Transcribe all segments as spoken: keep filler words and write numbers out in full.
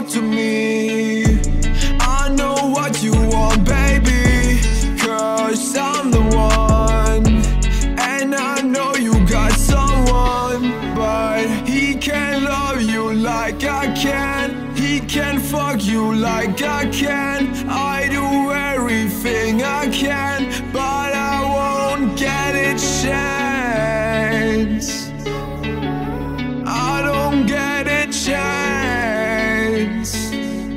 talk to me. I know what you want, baby, 'cause I'm the one. And I know you got someone, but he can't love you like I can. He can fuck you like I can. I do everything I can, but I won't get a chance. I don't get a chance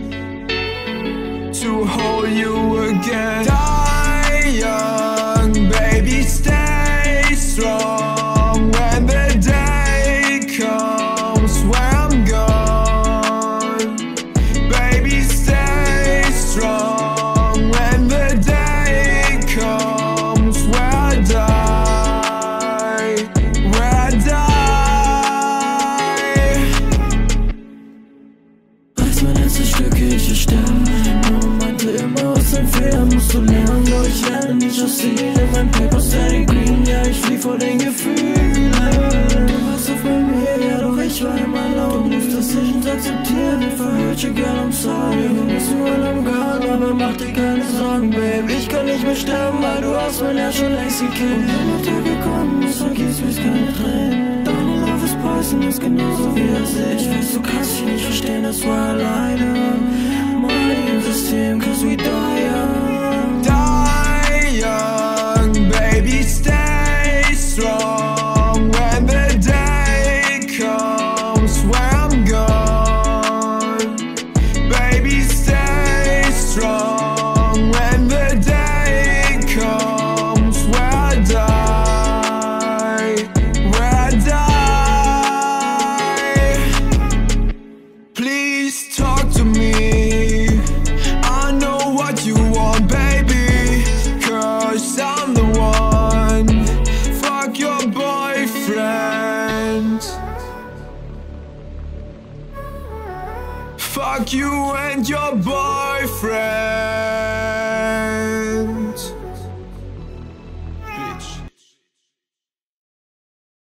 to hold you again. Die young, baby, stay strong. When the day comes where I'm gone, baby, stay strong. When the day comes where I die, where I die. Reiß mein Herz in Stücke, ich will sterben. Mama meinte immer, aus deinen Fehlern musst du lernen. Doch ich lerne nicht aus ihnen. Mein Paper Steady Green, ja, ich flieh vor den Gefühlen. Du warst auf bei mir, ja, doch ich war immer laut. Du musst das nicht akzeptieren, if I hurt you, girl, I'm sorry. Du bist überall am Garn, aber mach dir keine Sorgen, babe. Ich kann nicht mehr sterben, weil du hast mein Herz schon längst gekillt. Und wenn der Tag gekommen ist, vergießt mich keine Tränen. Deine Love is poison, ist genauso wie das ich. Weißt du, kannst dich nicht verstehen, das war alleine. Money im System, 'cause we die young. Die young, baby, stay strong. When the day comes where I'm gone, baby, stay strong. When the day comes where I die, where I die. Please talk to me. I know what you want, baby, 'cause I'm the one. Fuck your boyfriend. Fuck you and your boyfriend.